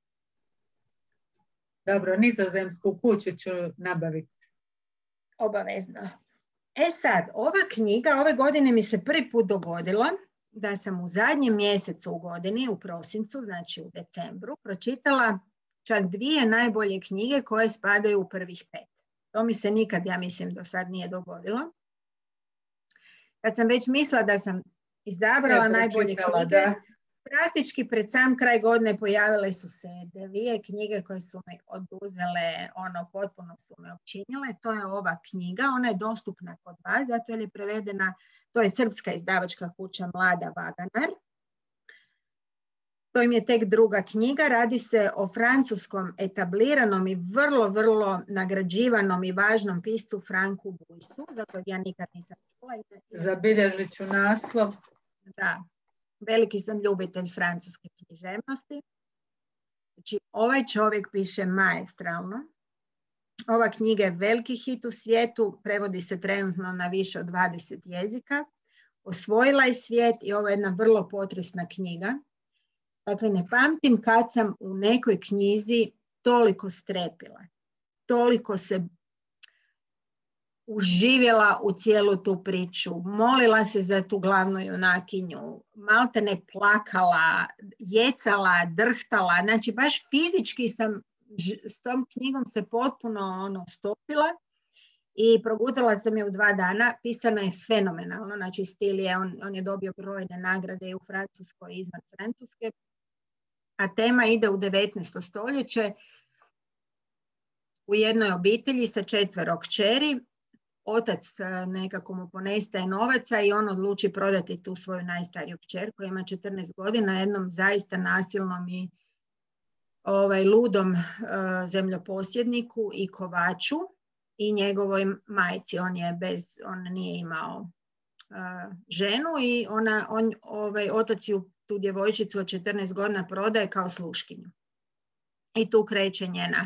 Dobro, Nizozemsku kuću ću nabaviti. Obavezno. E sad, ova knjiga, ove godine mi se prvi put dogodilo da sam u zadnjem mjesecu u godini, u prosincu, znači u decembru, pročitala čak dvije najbolje knjige koje spadaju u prvih pet. To mi se nikad, ja mislim, do sad nije dogodilo. Kad sam već mislila da sam izabrala najbolje knjige, da. Praktički pred sam kraj godine pojavile su se dvije knjige koje su me oduzele, ono, potpuno su me opčinile. To je ova knjiga, ona je dostupna kod vas, zato je prevedena, to je srpska izdavačka kuća Mlada Vaganar. To im je tek druga knjiga, radi se o francuskom etabliranom i vrlo, vrlo nagrađivanom i važnom piscu Franku Buisu, za kojeg ja nikad nisam čula. Zabilježit ću naslov. Da, veliki sam ljubitelj francuske književnosti. Znači, ovaj čovjek piše maestralno Ova knjiga je veliki hit u svijetu, prevodi se trenutno na više od dvadeset jezika. Osvojila je svijet i ovo je jedna vrlo potresna knjiga. Dakle, ne pamtim kad sam u nekoj knjizi toliko strepila, toliko se uživjela u cijelu tu priču, molila se za tu glavnu junakinju, malte ne plakala, jecala, drhtala, znači baš fizički sam s tom knjigom se potpuno ono, stopila i progutala sam je u dva dana. Pisana je fenomenalno, znači stil je, on, on je dobio brojne nagrade i u Francuskoj i izvan Francuske, a tema ide u devetnaesto stoljeće u jednoj obitelji sa četvero kćeri. Otac nekako mu ponestaje novaca i on odluči prodati tu svoju najstariju kćer koja ima četrnaest godina jednom zaista nasilnom i ovaj, ludom uh, zemljoposjedniku i kovaču i njegovoj majci. On je bez, on nije imao uh, ženu i ona, on, ovaj, otac ju tu djevojčicu od četrnaest godina prodaje kao sluškinju. I tu kreće njena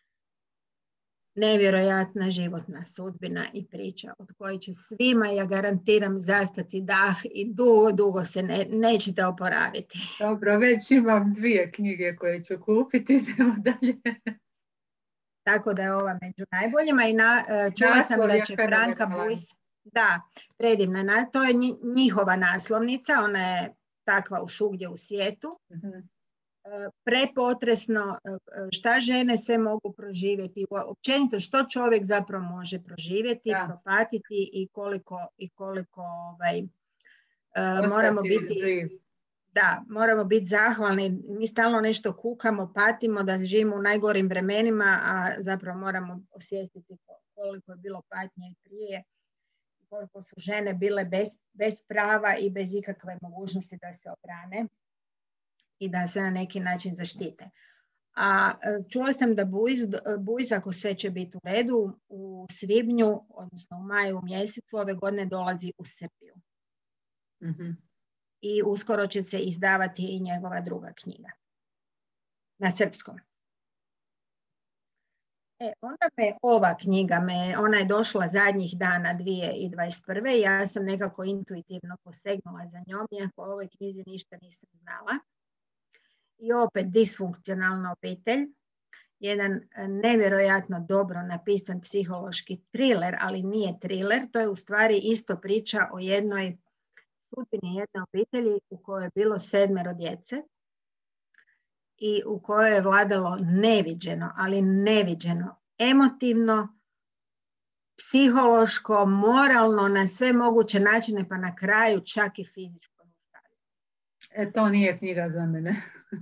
nevjerojatna životna sudbina i priča od koje će svima, ja garantiram, zastati dah i dugo, dugo se ne, nećete oporaviti. Dobro, već imam dvije knjige koje ću kupiti, idemo dalje. Tako da je ova među najboljima i na, čula Naslov sam da će Franka Bujs, da, predivna, to je njihova naslovnica, ona je takva u svugdje u svijetu. Uh-huh. Prepotresno šta žene sve mogu proživjeti, općenito što čovjek zapravo može proživjeti, da. propatiti i koliko, i koliko ovaj, moramo biti živ. Da, moramo biti zahvalni. Mi stalno nešto kukamo, patimo da živimo u najgorim vremenima, a zapravo moramo osvijestiti koliko je bilo patnje i prije, koliko su žene bile bez, bez prava i bez ikakve mogućnosti da se obrane i da se na neki način zaštite. A čula sam da Bujs, Bujs, ako sve će biti u redu, u svibnju, odnosno u maju mjesecu ove godine dolazi u Srbiju. Mm-hmm. I uskoro će se izdavati i njegova druga knjiga. Na srpskom. E, onda me ova knjiga, me, ona je došla zadnjih dana dvije tisuće dvadeset prve. Ja sam nekako intuitivno posegnula za njom, iako o ovoj knjizi ništa nisam znala. I opet disfunkcionalna obitelj. Jedan nevjerojatno dobro napisan psihološki thriller, ali nije thriller. To je u stvari isto priča o jednoj sudbini jedne obitelji u kojoj je bilo sedmero djece i u kojoj je vladalo neviđeno, ali neviđeno, emotivno, psihološko, moralno, na sve moguće načine, pa na kraju čak i fizičko. E, to nije knjiga za mene.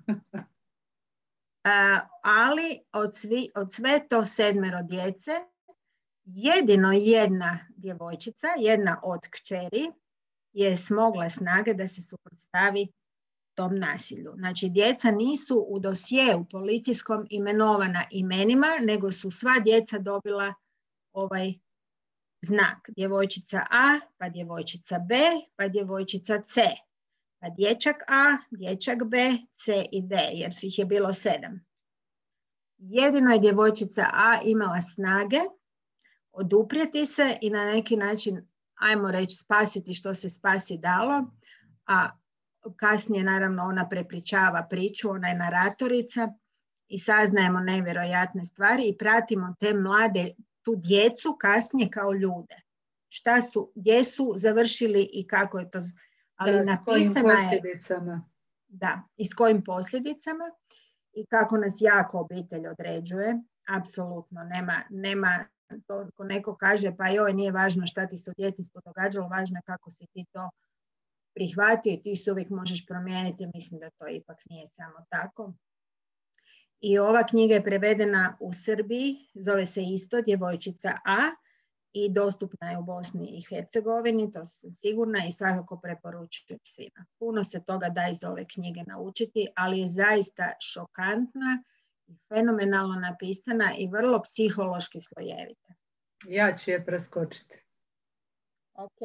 A, ali od, svi, od sve to sedmero djece, jedino jedna djevojčica, jedna od kćeri, je smogla snage da se suprotstavi tom nasilju. Znači, djeca nisu u dosjeu policijskom imenovana imenima, nego su sva djeca dobila ovaj znak. Djevojčica A, pa djevojčica B, pa djevojčica C. Pa dječak A, dječak B, C i D, jer su ih je bilo sedam. Jedino je djevojčica A imala snage oduprijeti se i na neki način, ajmo reći, spasiti što se spasi dalo, a kasnije naravno ona prepričava priču, ona je naratorica i saznajemo nevjerojatne stvari i pratimo te mlade, tu djecu kasnije kao ljude. Šta su, gdje su završili i kako je to, ali da, napisana je, da, i s kojim posljedicama i kako nas jako obitelj određuje, apsolutno nema, nema to, ako neko kaže pa joj nije važno šta ti se u djetinjstvu događalo, važno je kako si ti to prihvatio i ti se uvijek možeš promijeniti, mislim da to ipak nije samo tako. I ova knjiga je prevedena u Srbiji, zove se isto Djevojčica A i dostupna je u Bosni i Hercegovini, to sam sigurna i svakako preporučujem svima. Puno se toga da iz ove knjige naučiti, ali je zaista šokantna i fenomenalno napisana i vrlo psihološki slojevita. Ja ću je preskočiti. Ok.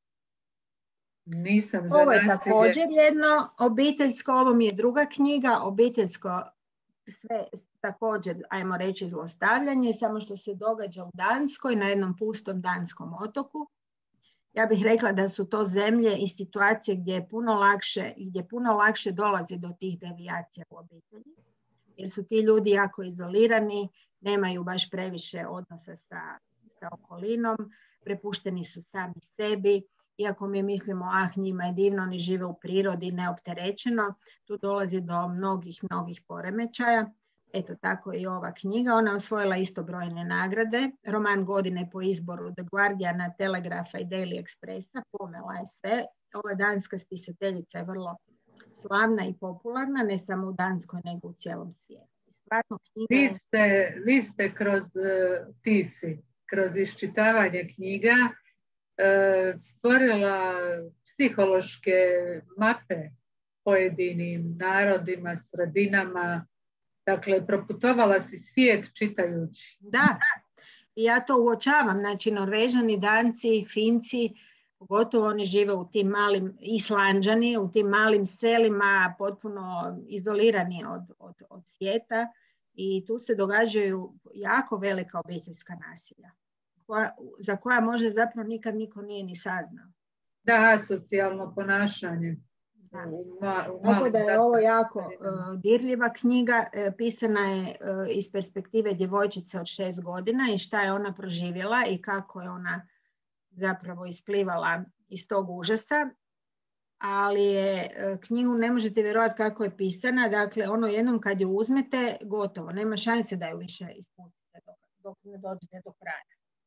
Nisam za ovo je nasilje. Također jedno obiteljsko, ovo mi je druga knjiga, obiteljsko, sve također, ajmo reći, zlostavljanje, samo što se događa u Danskoj, na jednom pustom danskom otoku. Ja bih rekla da su to zemlje i situacije gdje je puno lakše, gdje puno lakše dolazi do tih devijacija u obitelji, jer su ti ljudi jako izolirani, nemaju baš previše odnosa sa, sa okolinom, prepušteni su sami sebi, iako mi mislimo, ah, njima je divno, oni žive u prirodi, neopterećeno, tu dolazi do mnogih, mnogih poremećaja. Eto, tako i ova knjiga. Ona je osvojila isto brojne nagrade. Roman godine po izboru The Guardiana, Telegrafa i Daily Expressa. Pomela je sve. Ova danska spisateljica je vrlo slavna i popularna, ne samo u Danskoj, nego u cijelom svijetu. Stvarno, knjiga je... vi, ste, vi ste kroz uh, ti si, kroz iščitavanje knjiga uh, stvorila psihološke mape pojedinim narodima, sredinama. Dakle, proputovala si svijet čitajući. Da, i ja to uočavam. Znači, Norvežani, Danci, Finci, pogotovo oni žive u tim malim, Islanđani, u tim malim selima, potpuno izolirani od, od, od svijeta. I tu se događaju jako velika obiteljska nasilja, koja, za koja možda zapravo nikad niko nije ni saznao. Da, socijalno ponašanje. Da. Tako da je ovo jako uh, dirljiva knjiga, uh, pisana je uh, iz perspektive djevojčice od šest godina i šta je ona proživjela i kako je ona zapravo isplivala iz tog užasa, ali je uh, knjigu ne možete vjerovati kako je pisana, dakle ono jednom kad ju uzmete, gotovo, nema šanse da ju više ispustite dok, dok ne dođete do kraja.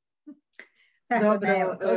Dobro,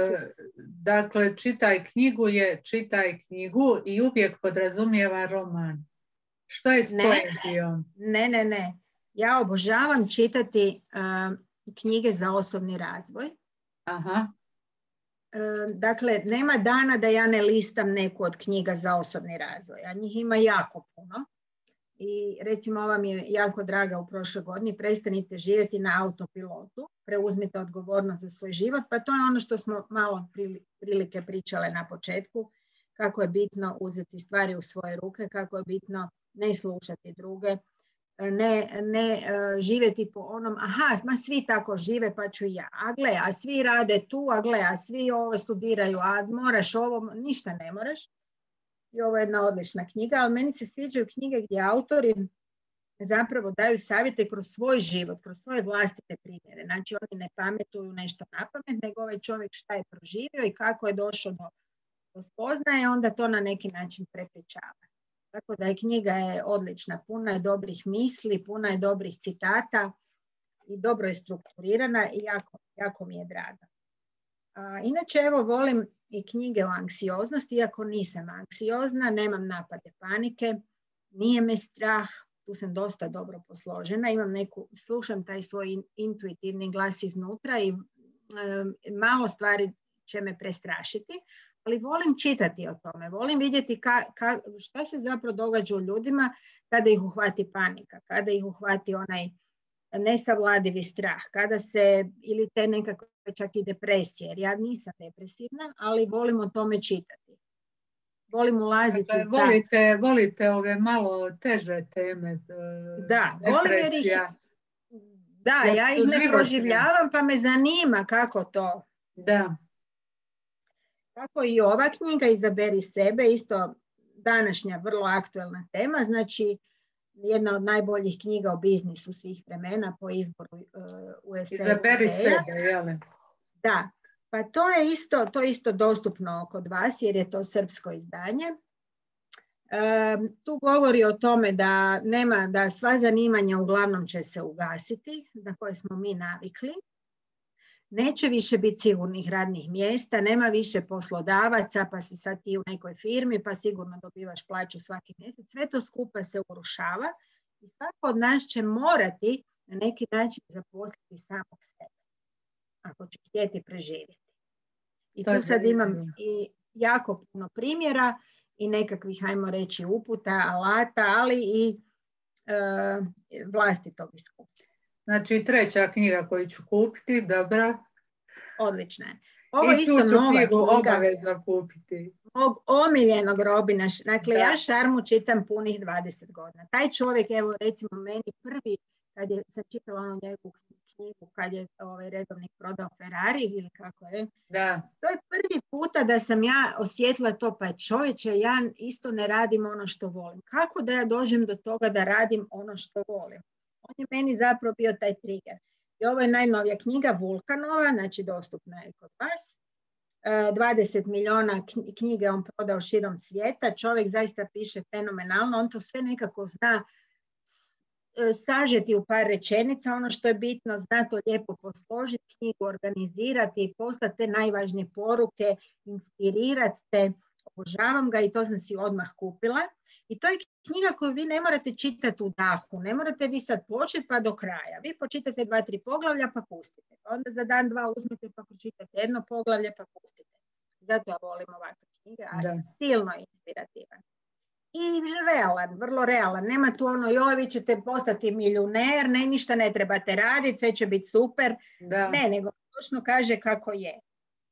dakle, čitaj knjigu je čitaj knjigu i uvijek podrazumijeva roman. Što je s ne, poezijom? Ne, ne, ne. Ja obožavam čitati uh, knjige za osobni razvoj. Aha. Uh, dakle, nema dana da ja ne listam neku od knjiga za osobni razvoj, a njih ima jako puno. I recimo ova mi je jako draga u prošloj godini, Prestanite živjeti na autopilotu, preuzmite odgovornost za svoj život, pa to je ono što smo malo prilike pričale na početku, kako je bitno uzeti stvari u svoje ruke, kako je bitno ne slušati druge, ne, ne živjeti po onom, aha, ma svi tako žive pa ću ja, a gle, a svi rade tu, a gle, a svi ovo studiraju, a moraš ovo, ništa ne moraš. I ovo je jedna odlična knjiga, ali meni se sviđaju knjige gdje autori zapravo daju savjete kroz svoj život, kroz svoje vlastite primjere. Znači oni ne pametuju nešto na pamet, nego ovaj čovjek šta je proživio i kako je došao do, do spoznaje, onda to na neki način prepričava. Tako da je knjiga je odlična, puna je dobrih misli, puna je dobrih citata i dobro je strukturirana i jako, jako mi je draga. A, inače, evo, volim i knjige o anksioznosti, iako nisam anksiozna, nemam napade panike, nije me strah, tu sam dosta dobro posložena, imam neku, slušam taj svoj intuitivni glas iznutra i e, malo stvari će me prestrašiti, ali volim čitati o tome, volim vidjeti ka, ka, šta se zapravo događa u ljudima kada ih uhvati panika, kada ih uhvati onaj nesavladivi strah, kada se, ili te nekakve čak i depresije, jer ja nisam depresivna, ali volim o tome čitati. Volim ulaziti. Dakle, volite, volite ove malo teže teme. Da, volim jer ih, da, jer ja ih ne životne. proživljavam, pa me zanima kako to. Da. Tako i ova knjiga Izaberi sebe, isto današnja vrlo aktualna tema, znači jedna od najboljih knjiga o biznisu svih vremena po izboru uh, U S A. Izaberi sebe, jel? Da, pa to je isto, to je isto dostupno kod vas jer je to srpsko izdanje. Um, tu govori o tome da nema, da sva zanimanja uglavnom će se ugasiti, na koje smo mi navikli. Neće više biti sigurnih radnih mjesta, nema više poslodavaca, pa si sad ti u nekoj firmi, pa sigurno dobivaš plaću svaki mjesec. Sve to skupa se urušava i svako od nas će morati na neki način zaposliti samog sebe, ako će htjeti preživjeti. I tu sad imam i jako puno primjera i nekakvih, hajmo reći, uputa, alata, ali i e, vlastitog iskustva. Znači, treća knjiga koju ću kupiti, dobro. Odlična je. Ovo I isto tu ću nova knjigu knjiga obavezno kupiti. Mog omiljenog Robina. Dakle, da. Ja Šarmu čitam punih dvadeset godina. Taj čovjek, evo recimo meni prvi, kad je, sam čitala onu njegovu knjigu, kad je ovaj redovnik prodao Ferrari ili kako je. Da. To je prvi puta da sam ja osjetila to, pa čovječe, ja isto ne radim ono što volim. Kako da ja dođem do toga da radim ono što volim? On je meni zapravo bio taj trigger. I ovo je najnovija knjiga Vulkanova, znači dostupna je kod vas. dvadeset milijuna knjige on prodao širom svijeta. Čovjek zaista piše fenomenalno. On to sve nekako zna sažeti u par rečenica. Ono što je bitno, zna to lijepo posložiti, knjigu organizirati i poslati te najvažnije poruke, inspirirati te. Obožavam ga i to sam si odmah kupila. I to je knjiga koju vi ne morate čitati u dahu. Ne morate vi sad početi pa do kraja. Vi počitate dva, tri poglavlja pa pustite. Onda za dan, dva uzmete pa pročitate jedno poglavlje pa pustite. Zato ja volim ovakve knjige, a je silno inspirativan. I realan, vrlo realan. Nema tu ono, joj, vi ćete postati milioner, ne, ništa ne trebate raditi, sve će biti super. Da. Ne, nego točno kaže kako je.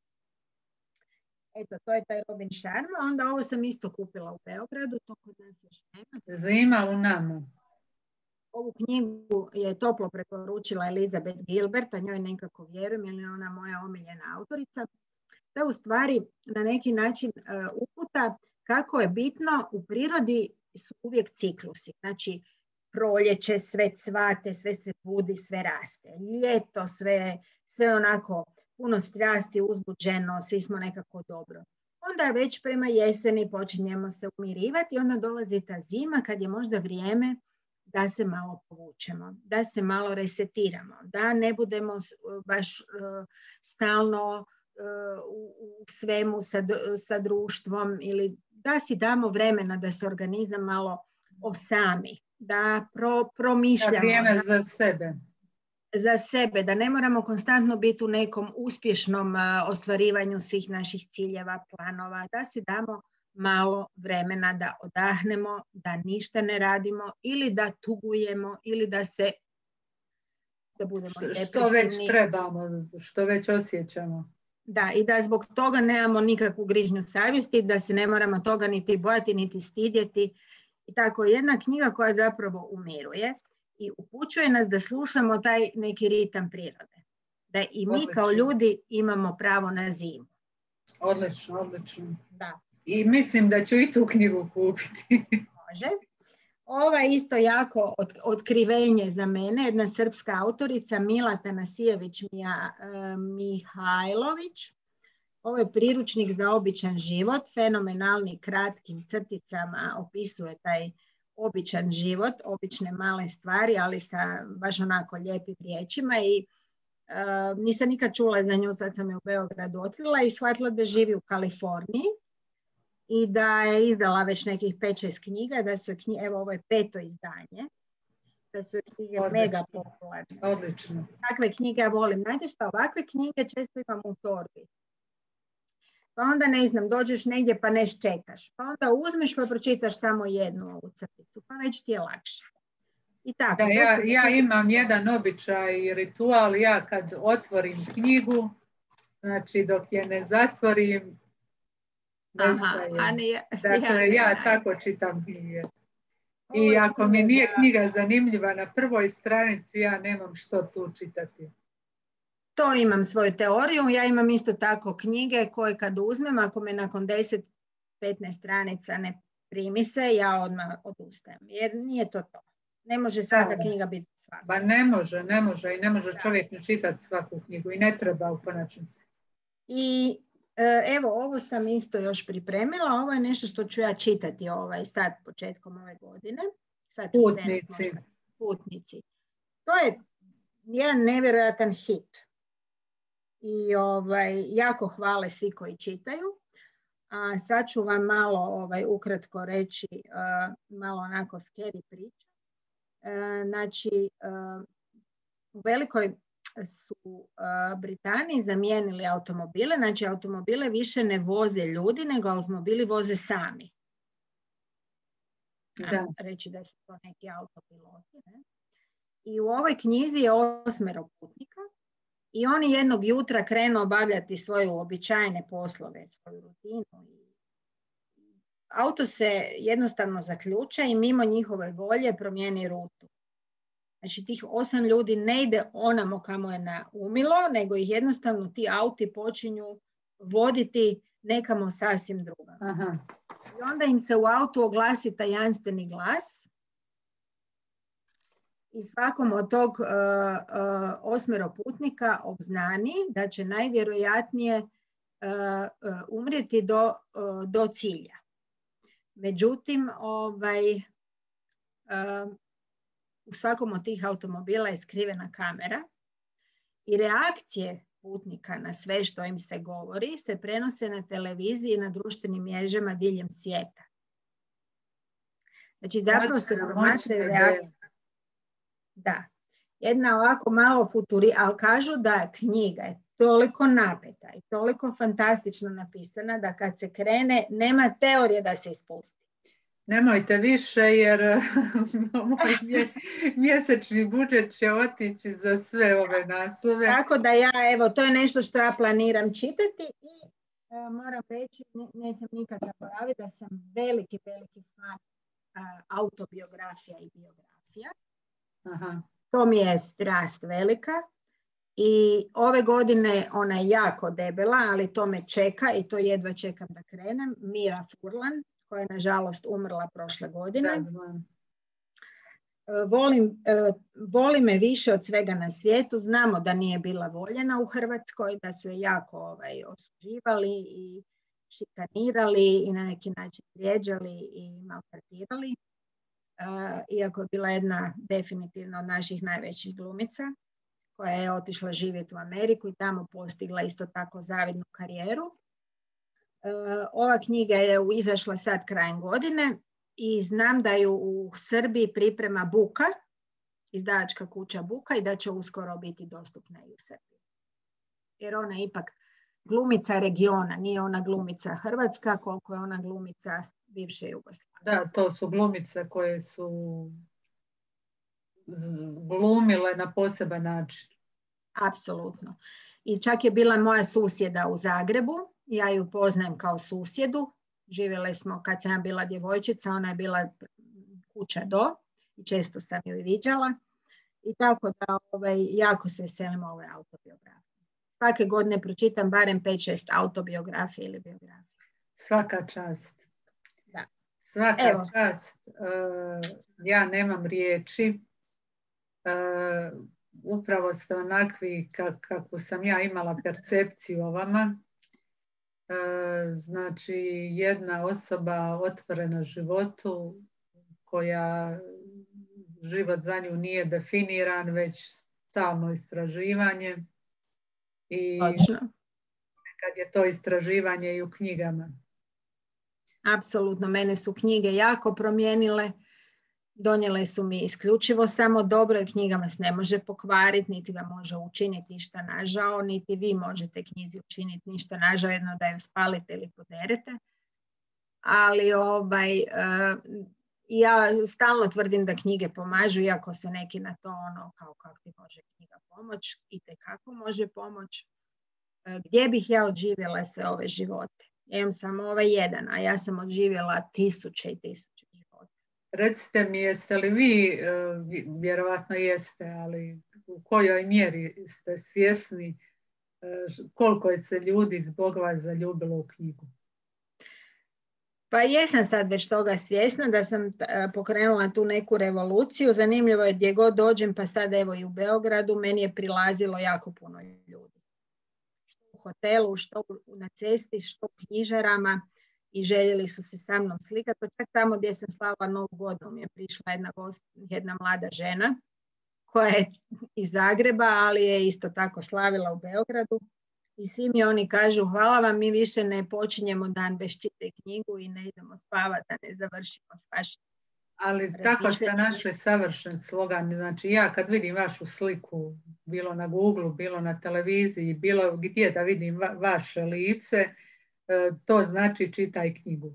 Eto, to je taj Robin Sharma. Onda ovo sam isto kupila u Beogradu, to kod nas još nema. Zima u Namu. Ovu knjigu je toplo preporučila Elizabeth Gilbert, a njoj nekako vjerujem, jer je ona moja omiljena autorica. To je u stvari na neki način uh, uputa kako je bitno, u prirodi su uvijek ciklusi. Znači, proljeće, sve cvate, sve se budi, sve raste. Ljeto, sve, sve onako puno strasti, uzbuđeno, svi smo nekako dobro. Onda već prema jeseni počinjemo se umirivati i onda dolazi ta zima kad je možda vrijeme da se malo povučemo, da se malo resetiramo, da ne budemo baš uh, stalno uh, u, u svemu sa, sa društvom ili da si damo vremena da se organizam malo osami, da pro, promišljamo. Da vrijeme da, za sebe. Za sebe, da ne moramo konstantno biti u nekom uspješnom uh, ostvarivanju svih naših ciljeva, planova, da si damo malo vremena da odahnemo, da ništa ne radimo ili da tugujemo ili da se da budemo što, što već trebamo, što već osjećamo. Da, i da zbog toga nemamo nikakvu grižnju savjesti, da se ne moramo toga niti bojati, niti stidjeti. I tako, jedna knjiga koja zapravo umiruje i upućuje nas da slušamo taj neki ritam prirode. Da i mi odlično. Kao ljudi imamo pravo na zimu. Odlično, odlično. Da. I mislim da ću i tu knjigu kupiti. Može. Ova je isto jako od, otkrivenje za mene, jedna srpska autorica, Mila Tanasijević Mija, eh, Mihajlović. Ovo je priručnik za običan život, fenomenalni kratkim crticama opisuje taj običan život, obične male stvari, ali sa baš onako lijepim riječima i uh, nisam nikad čula za nju, sad sam je u Beogradu otkrila i shvatila da živi u Kaliforniji i da je izdala već nekih pet šest knjiga, da su knjige, evo ovo je peto izdanje, da su knjige odlično. Mega popularne. Odlično. Takve knjige ja volim. Znate što, ovakve knjige često imam u torbi. Pa onda ne znam, dođeš negdje pa neš čekaš. Pa onda uzmeš pa pročitaš samo jednu ovu crticu. Pa već ti je lakše. I tako. Da, ja, ja imam jedan običaj i ritual. Ja kad otvorim knjigu, znači dok je ne zatvorim, nestajem. Aha, a nije, dakle, ja, ja tako čitam knjige. I ako mi nije knjiga zanimljiva na prvoj stranici, ja nemam što tu čitati. To imam svoju teoriju, ja imam isto tako knjige koje kad uzmem, ako me nakon deset do petnaest stranica ne primi se, ja odmah odustajem, jer nije to to. Ne može svaka da. knjiga biti svaka. Ba ne može, ne može i ne može da. čovjek ne čitati svaku knjigu i ne treba u konačnici. I evo, ovo sam isto još pripremila, ovo je nešto što ću ja čitati ovaj, sad početkom ove godine. Sad Putnici. Putnici. To je jedan nevjerojatan hit. I ovaj, jako hvale svi koji čitaju. A sad ću vam malo ovaj, ukratko reći uh, malo onako scary priče. Uh, znači, uh, u velikoj su uh, Britaniji zamijenili automobile. Znači, automobile više ne voze ljudi, nego automobili voze sami. Da. Reći da su to neki autopiloti. Ne? I u ovoj knjizi je osmero putnika. I oni jednog jutra krenu obavljati svoje uobičajene poslove, svoju rutinu. Auto se jednostavno zaključa i mimo njihove volje promijeni rutu. Znači tih osam ljudi ne ide onamo kamo je naumilo, nego ih jednostavno ti auti počinju voditi nekamo sasvim druga. Aha. I onda im se u autu oglasi tajanstveni glas i svakom od tog uh, uh, osmero putnika obznani da će najvjerojatnije uh, uh, umrijeti do, uh, do cilja. Međutim, ovaj, uh, u svakom od tih automobila je skrivena kamera i reakcije putnika na sve što im se govori se prenose na televiziji i na društvenim mrežama diljem svijeta. Znači zapravo se promatraju reakcije. Da. Jedna ovako malo futuri, ali kažu da knjiga je toliko napeta i toliko fantastično napisana da kad se krene nema teorije da se ispusti. Nemojte više jer moj mjesečni budžet će otići za sve ove naslove. Tako da ja, evo, to je nešto što ja planiram čitati i e, moram reći, ne, ne sam nikad zaboraviti da sam veliki, veliki fan a, autobiografija i biografija. Aha. To mi je strast velika i ove godine ona je jako debela, ali to me čeka i to jedva čekam da krenem. Mira Furlan, koja je nažalost umrla prošle godine. Da, da. Volim, voli me više od svega na svijetu. Znamo da nije bila voljena u Hrvatskoj, da su je jako ovaj, osuđivali i šikanirali i na neki način vrijeđali i maltretirali. Uh, iako je bila jedna definitivno od naših najvećih glumica, koja je otišla živjeti u Ameriku i tamo postigla isto tako zavidnu karijeru. Uh, ova knjiga je izašla sad krajem godine i znam da ju u Srbiji priprema Buka, izdavačka kuća Buka, i da će uskoro biti dostupna i u Srbiji. Jer ona je ipak glumica regiona, nije ona glumica Hrvatska koliko je ona glumica bivše Jugoslavije. Da, to su glumice koje su glumile na poseban način. Apsolutno. I čak je bila moja susjeda u Zagrebu, ja ju poznajem kao susjedu. Živjeli smo kad sam ja bila djevojčica, ona je bila kuća do i često sam ju viđala. I tako da ovaj, jako se veselim ove autobiografije. Svake godine pročitam barem pet šest autobiografije ili biografije. Svaka čast. Da. Svaka Evo. čast. Uh, ja nemam riječi. Uh, upravo ste onakvi kak, kako sam ja imala percepciju o vama. Uh, znači jedna osoba otvorena životu koja život za nju nije definiran, već stalno istraživanje. I Točno. kad je to istraživanje i u knjigama. Apsolutno, mene su knjige jako promijenile. Donijele su mi isključivo samo dobro i knjiga vas ne može pokvariti, niti vam može učiniti ništa nažao, niti vi možete knjizi učiniti ništa nažao, jedno da ju spalite ili poderete. Ali ovaj, uh, ja stalno tvrdim da knjige pomažu, iako se neki na to ono kao kako ti može knjiga pomoć, i tekako može pomoć. Uh, gdje bih ja odživjela sve ove živote? Ja imam samo ovaj jedan, a ja sam odživjela tisuće i tisuće života. Recite mi, jeste li vi, vjerovatno jeste, ali u kojoj mjeri ste svjesni koliko je se ljudi zbog vas zaljubilo u knjigu? Pa jesam sad već toga svjesna da sam pokrenula tu neku revoluciju. Zanimljivo je gdje god dođem, pa sad evo i u Beogradu, meni je prilazilo jako puno ljudi. Što u hotelu, što na cesti, što u knjižarama i željeli su se sa mnom slikati. Čak tamo gdje sam slavila Novu godinu mi je prišla jedna, gost, jedna mlada žena koja je iz Zagreba, ali je isto tako slavila u Beogradu. I svi mi oni kažu, hvala vam, mi više ne počinjemo dan bez čite knjigu i ne idemo spavati da ne završimo s vašim. Ali tako ste našli savršen slogan. Znači ja kad vidim vašu sliku, bilo na Google, bilo na televiziji, bilo gdje da vidim va- vaše lice, to znači čitaj knjigu.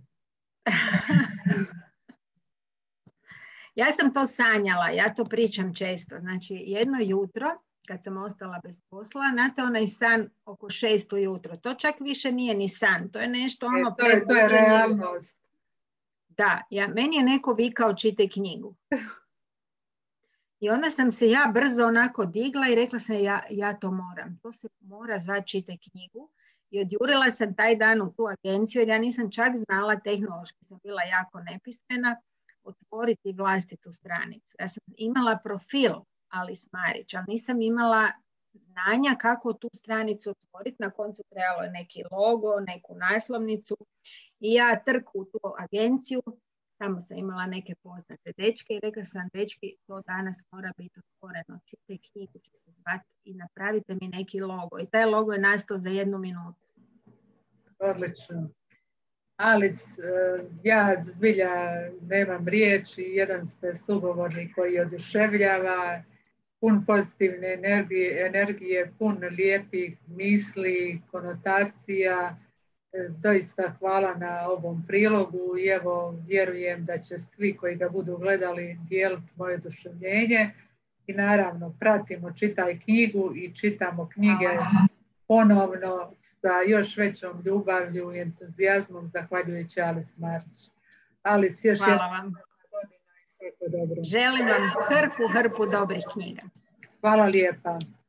Ja sam to sanjala, ja to pričam često. Znači jedno jutro, kad sam ostala bez posla, znate onaj san oko šest ujutro, to čak više nije ni san, to je nešto ono... E, to, je, to je realnost. Da, ja, meni je neko vikao čitaj knjigu. I onda sam se ja brzo onako digla i rekla sam ja, ja to moram. To se mora zvati Čitaj knjigu. I odjurila sam taj dan u tu agenciju jer ja nisam čak znala, tehnološki sam bila jako nepismena, otvoriti vlastitu stranicu. Ja sam imala profil Alice Marić, ali nisam imala znanja kako tu stranicu otvoriti. Na koncu trebalo je neki logo, neku naslovnicu i ja trku u tu agenciju. Tamo sam imala neke poznate dečke i rekla sam, dečki, to danas mora biti otvoreno. Čitaj knjigu, će se zvati i napravite mi neki logo. I taj logo je nastao za jednu minutu. Odlično. Alice, ja zbilja nemam riječi, jedan ste sugovornik koji oduševljava, pun pozitivne energije, energije, pun lijepih misli, konotacija. Doista hvala na ovom prilogu i evo vjerujem da će svi koji ga budu gledali dijeliti moje oduševljenje i naravno pratimo Čitaj knjigu i čitamo knjige ponovno sa još većom ljubavlju i entuzijazmom zahvaljujući Alice Marić. Alice, još hvala vam. Godina i sve to dobro. Želim vam hrpu, hrpu dobrih knjiga. Hvala lijepa.